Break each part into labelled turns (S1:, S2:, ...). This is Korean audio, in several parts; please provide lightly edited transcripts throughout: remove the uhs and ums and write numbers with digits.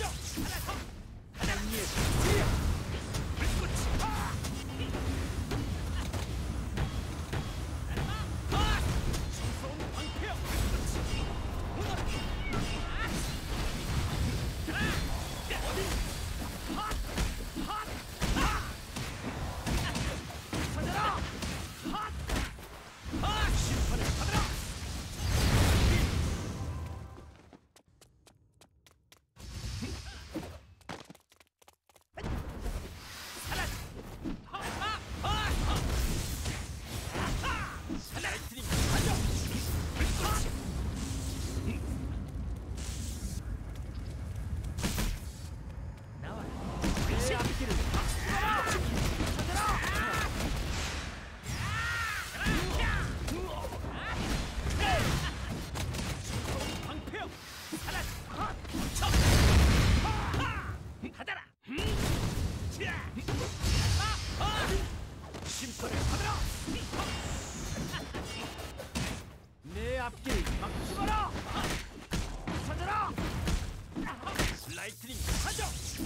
S1: 내 앞길 막지 마라! 찾아라! 라이트닝 가져!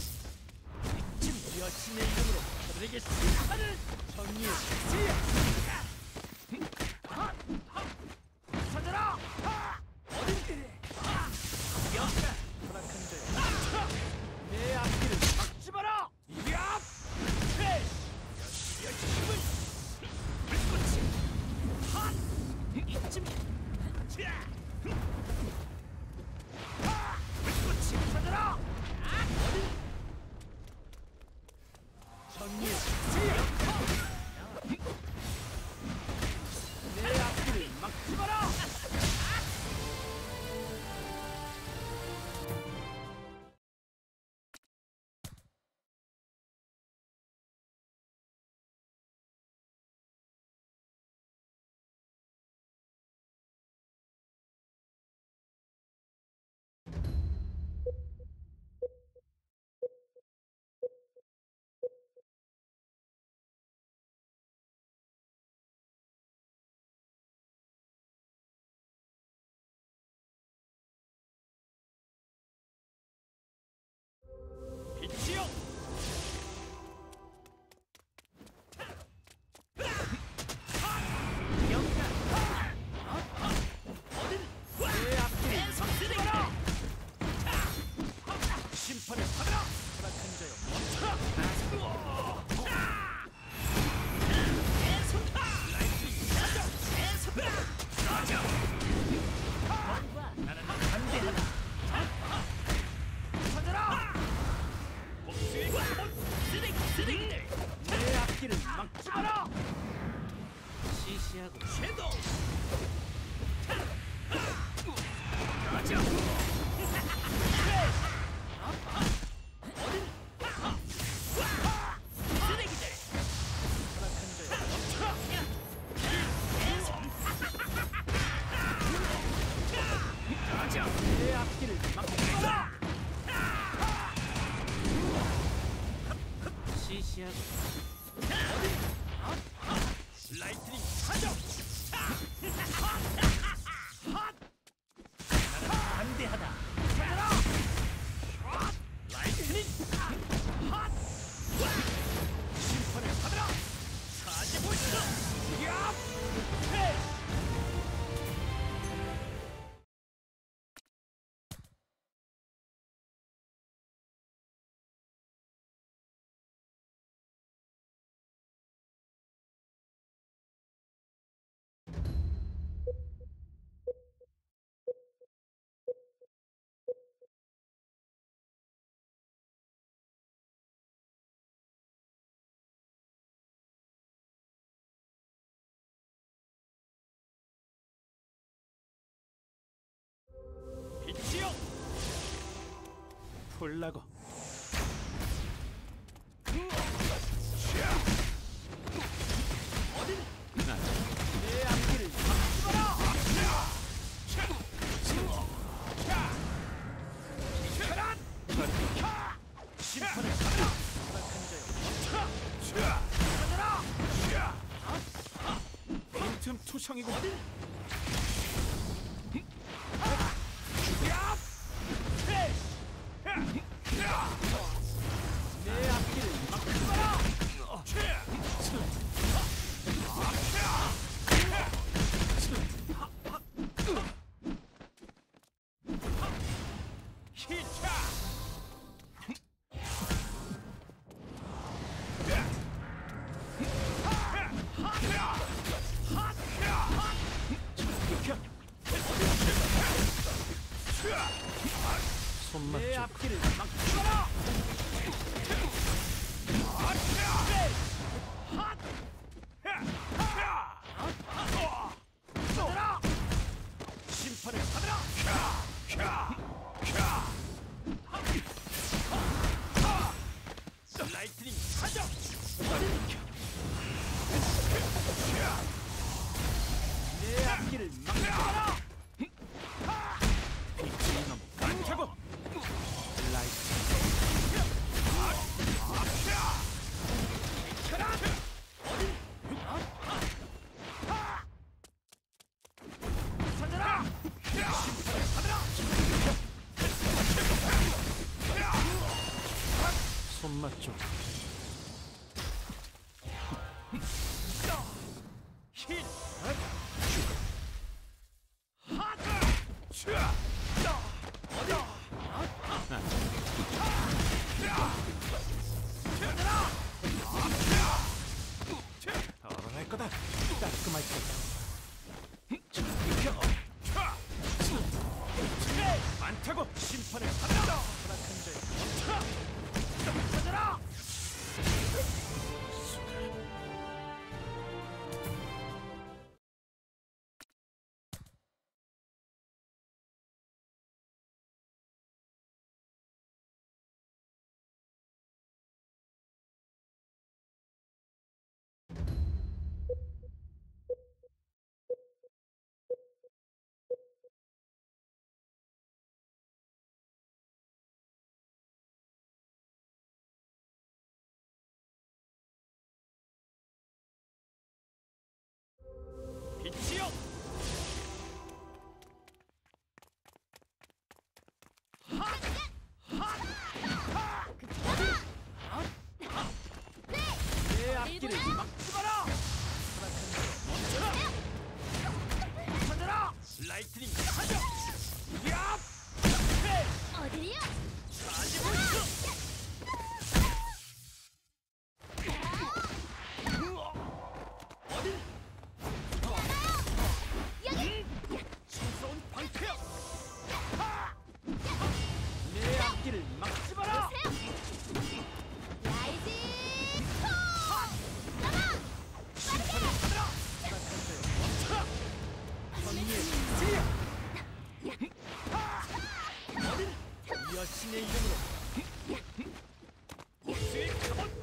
S1: 지금 여신의 이름으로 그들에게 심판을 정리해! 찾아라! 어딘지! 여기다! 허락한 자여! 내 앞길을 막지 마라! 얍! 여신의 힘을! 불꽃이! 핫! 이쯤! 불꽃이 찾아라! 정리! 내 앞길을 막지 마라! 빛이여! 내 앞길을 막지 마라! 심판을 받아라! 허락한 자여 멈춰라! 나는 반대하다! 찾아라! 쓰레기들! 내 앞길을 막지 마라! 시시하고 섀도우! 가자! 어딘? 쓰레기들! 허락한 자여 멈춰라! 가자! 내 앞길을 막지 마라! 시시하고 라이트닝 가져! 나는 반대하다! 찾아라! 라이트닝! 심판을 받아라! 사지보시다! 얍! 빛이여! 풀라고! 어딘? 내 앞길을 막지 마라! 심판을 받아라! 허락한 자여 멈춰라! 찾아라! 빈틈 투성이고 어딘? 손맛 좀. 힐. 죽어. 하자. 어디? 덜어낼 거다. 깔끔할 거다. 많다고 심판을 받는다. 허락한 자여 찾아라. 빛이여! 내 앞길을 막지 마라! 찾아라! 라이트닝 하자! 야!
S2: 어디야?
S1: 가지고 있어! 어딜? 무서운 방패야! 내 앞길을 막지 마라!
S2: 라이징 톱! 가라!
S1: 심판을 받으라! 멈춰라! 선미의 지야! 어딜? 여신의 이름으로 복수의 카본!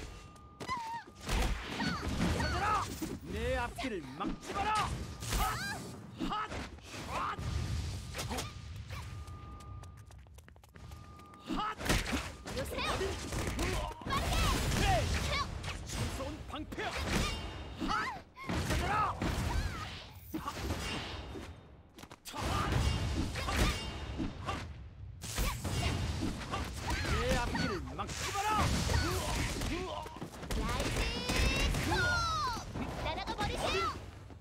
S1: 찾아라! 내 앞길을 막지 마라! 핫! 샷! 핫!
S2: 요새요!
S1: 헤이! 무서운 방패야! 핫! 찾아라! 핫! 내 앞길을 막지 마라!
S2: 라이징 톱! 날아가 버리세요!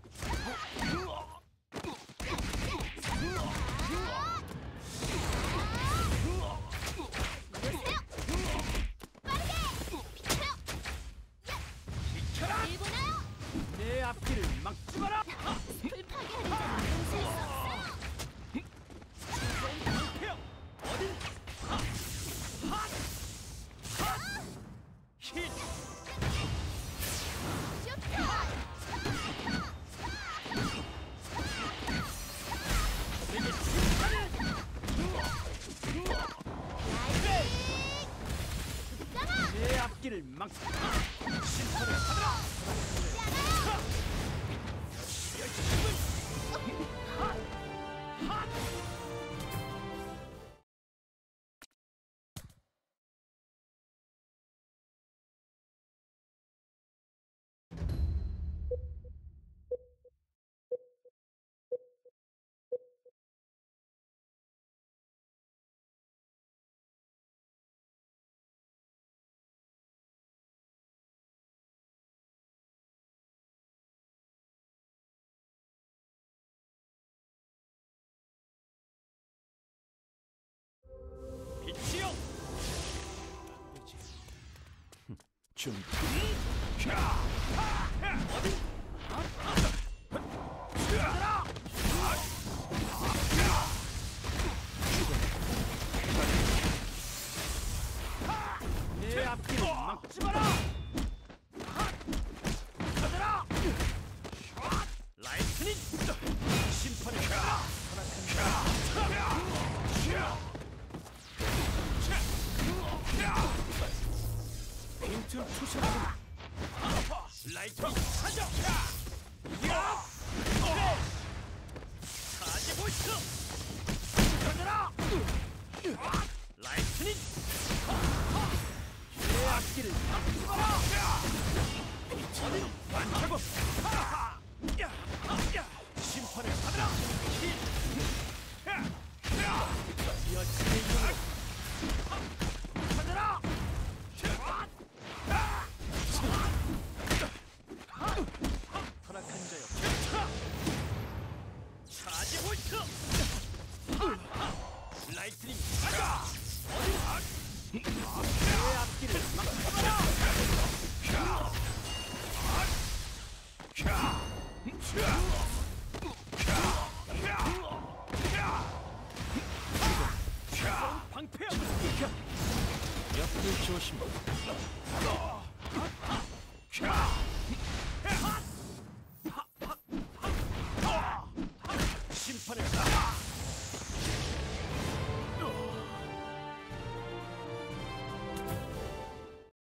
S2: 요새요! 빠르게!
S1: 비켜라!
S2: 일보나요?
S1: 내 앞길을 막지 마라!
S2: 숲을 파괴하는 자는 용서할 수 없어요!
S1: 무서운 방패야! 어딜? 핫! 핫! 힐!
S2: 슈퍼!
S1: 내게 심판을!
S2: 라이징 가라!
S1: 내 앞길을 막 심판을 받으라! 열심을! 핫! 핫! 빛이여! 준비. 어디? 찾아라! 내 앞길을 막지 마라! 찾아라! 라이트닝! 심판을 받아라! 빈틈 투샷으로 라이트닝 찾아! 야! 가지고 있어! 찾아라! 라이트닝! 내 앞길을 막지 마라! 어디 많다고! 심판을 받으라! 여친의 이름으로 찾아라! 내 앞길을 막아라. 방패야. 옆을 조심.